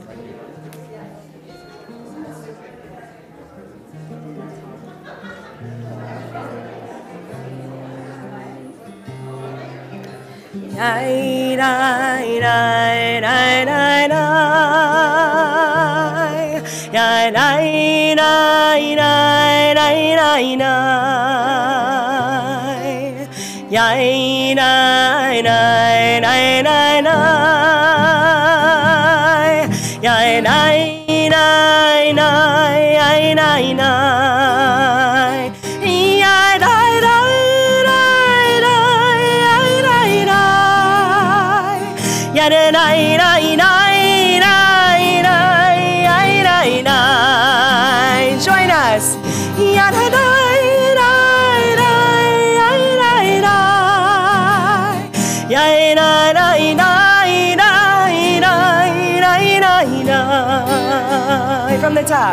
Join us. From the top.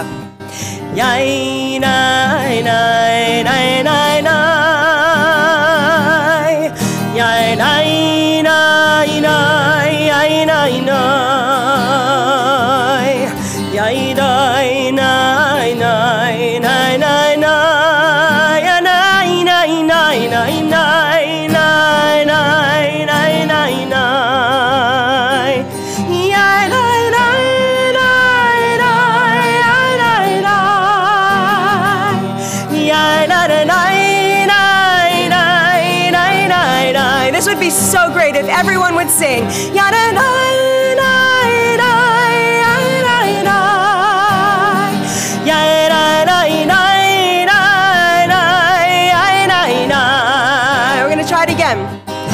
This would be so great if everyone would sing. We're going to try it again.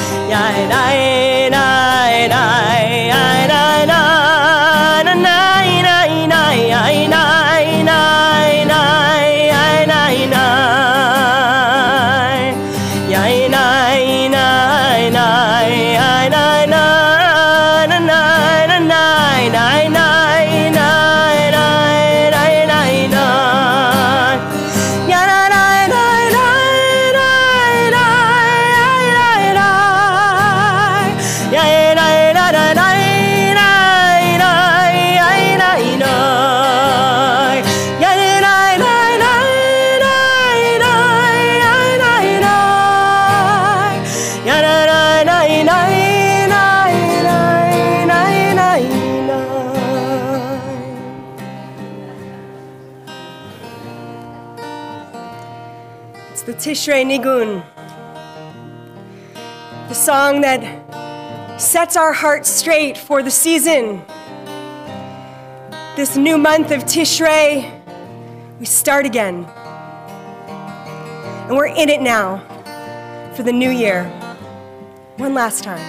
It's the Tishrei Nigun, the song that sets our hearts straight for the season. This new month of Tishrei, we start again. And we're in it now for the new year. One last time.